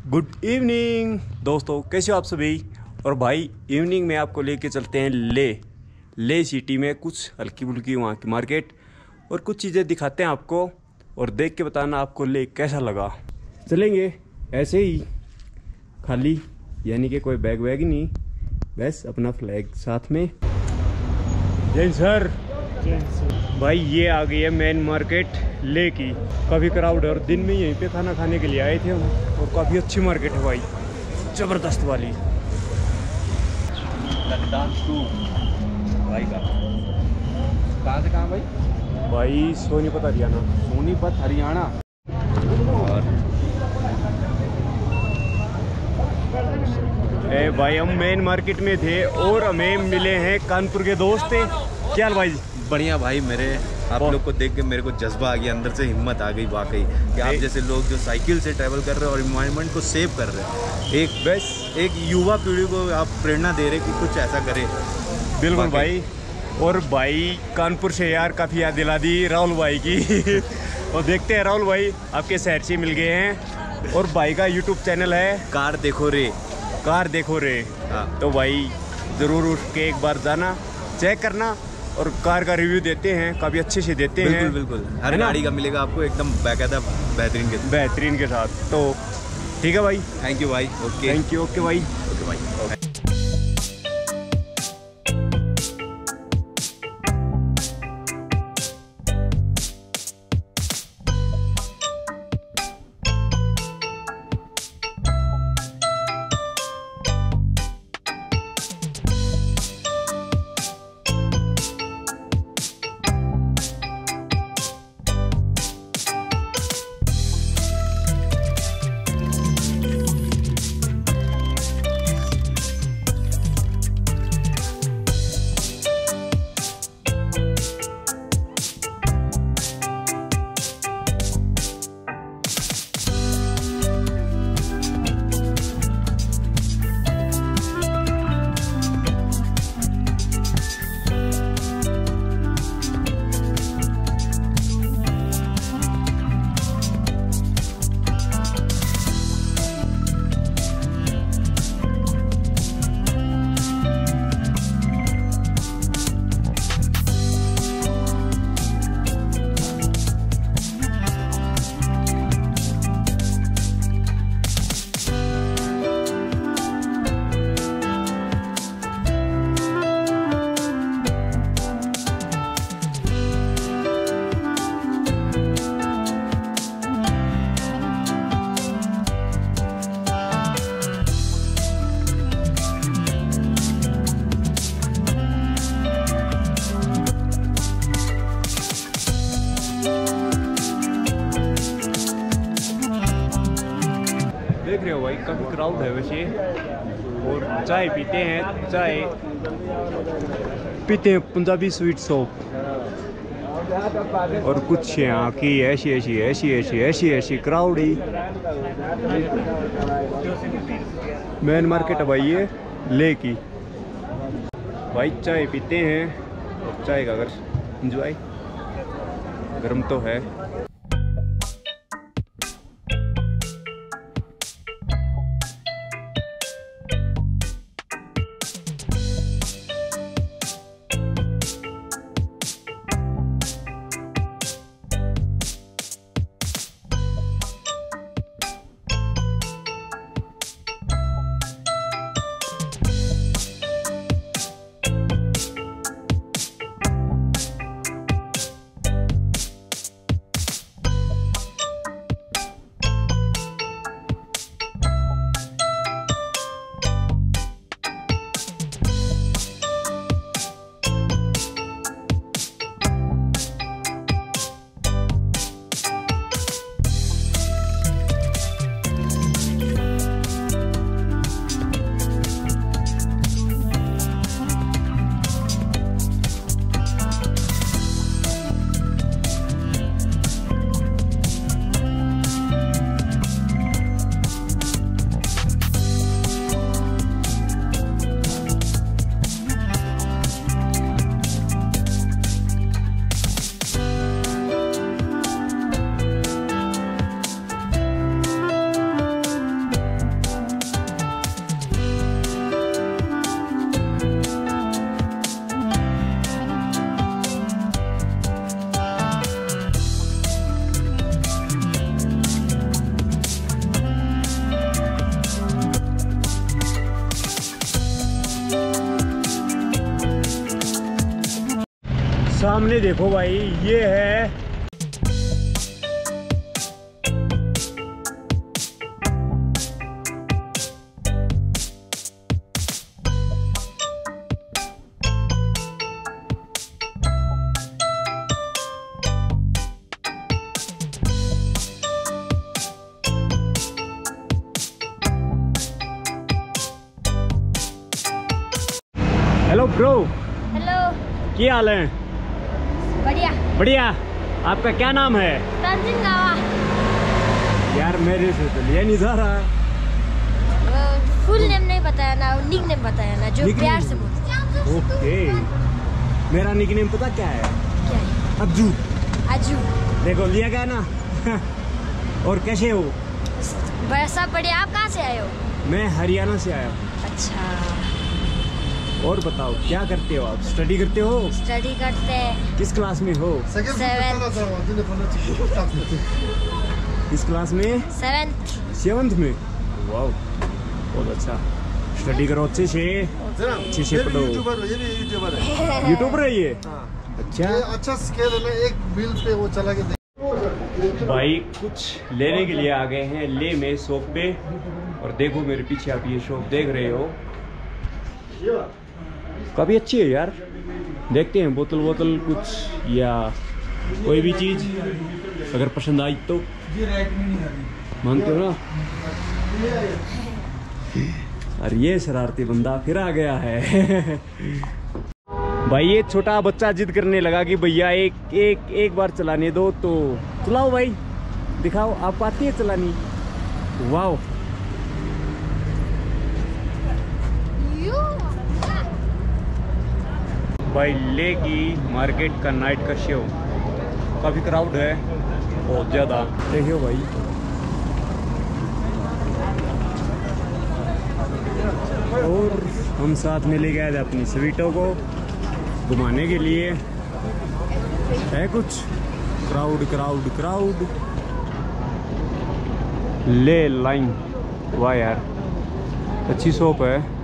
Good evening दोस्तों, कैसे हो आप सभी। और भाई इवनिंग में आपको लेके चलते हैं ले सिटी में, कुछ हल्की फुल्की वहाँ की मार्केट और कुछ चीज़ें दिखाते हैं आपको और देख के बताना आपको ले कैसा लगा। चलेंगे ऐसे ही खाली, यानी कि कोई बैग वैग नहीं, बस अपना फ्लैग साथ में। जय सर। भाई ये आ गई है मेन मार्केट ले की, काफ़ी क्राउड है और दिन में यहीं पे खाना खाने के लिए आए थे हम और काफ़ी अच्छी मार्केट है भाई, ज़बरदस्त वाली। भाई कहाँ से कहाँ भाई? भाई सोनीपत हरियाणा। सोनीपत हरियाणा। और भाई हम मेन मार्केट में थे और हमें मिले हैं कानपुर के दोस्त। क्या हाल भाई? बढ़िया भाई। मेरे आप लोग को देख के मेरे को जज्बा आ गया, अंदर से हिम्मत आ गई वाकई कि आप जैसे लोग जो साइकिल से ट्रैवल कर रहे हैं और इन्वायरमेंट को सेव कर रहे हैं, एक युवा पीढ़ी को आप प्रेरणा दे रहे कि कुछ ऐसा करे। बिल्कुल भाई। और भाई कानपुर से यार काफ़ी याद दिला दी राहुल भाई की और देखते हैं राहुल भाई आपके शहर से मिल गए हैं और भाई का यूट्यूब चैनल है कार देखो रे। हाँ। तो भाई ज़रूर उठ के एक बार जाना, चेक करना और कार का रिव्यू देते हैं, काफ़ी अच्छे से देते हैं। बिल्कुल हर गाड़ी का मिलेगा आपको एकदम बाकायदा बेहतरीन के साथ। तो ठीक है भाई, थैंक यू भाई। Okay thank you. ओके भाई। ओके भाई। देख रहे हो भाई काफ़ी क्राउड है वैसे, और चाय पीते हैं पंजाबी स्वीट शॉप और कुछ यहाँ की ऐसी क्राउड ही। मेन मार्केट है भाई ये ले की। भाई चाय पीते हैं और चाय का अगर एंजॉय, गर्म तो है। सामने देखो भाई, ये है हेलो ब्रो। हेलो। क्या हाल है? बढ़िया बढ़िया। आपका क्या नाम है? तंजिन गावा। यार मेरे से तो लिया नहीं जा रहा। फुल नेम नहीं बताया ना, निक नेम बताया ना, जो प्यार से बोलते। ओके, मेरा निक नेम पता क्या है? क्या है? अज्जू। अज्जू। देखो लिया गया ना। और कैसे हो? सब बढ़िया। आप कहाँ से आए हो? मैं हरियाणा से आया हूँ। अच्छा। और बताओ क्या करते हो आप? स्टडी करते हो? स्टडी करते हैं। किस क्लास में हो? 7th। किस क्लास में? 7th। 7th में। वाओ, बहुत अच्छा। स्टडी करो अच्छे से पढ़ो। यूट्यूबर है ये? अच्छा। अच्छा स्केल है ना, एक बिल पे वो चला के भाई कुछ लेने के लिए आ गए हैं ले में शॉप पे। और देखो मेरे पीछे आप ये शॉप देख रहे हो, काफ़ी अच्छी है यार। देखते हैं बोतल कुछ या कोई भी चीज़ अगर पसंद आई तो। मानते हो ना? और ये शरारती बंदा फिर आ गया है। भाई ये छोटा बच्चा जिद करने लगा कि भैया एक बार चलाने दो, तो चलाओ भाई, दिखाओ आपको आती है चलानी। वाह भाई, ले की मार्केट का नाइट का शो काफ़ी क्राउड है, बहुत ज़्यादा। देखियो भाई, और हम साथ में ले गए थे अपनी स्वीटों को घुमाने के लिए। है कुछ क्राउड ले लाइन। वाह यार, अच्छी शॉप है।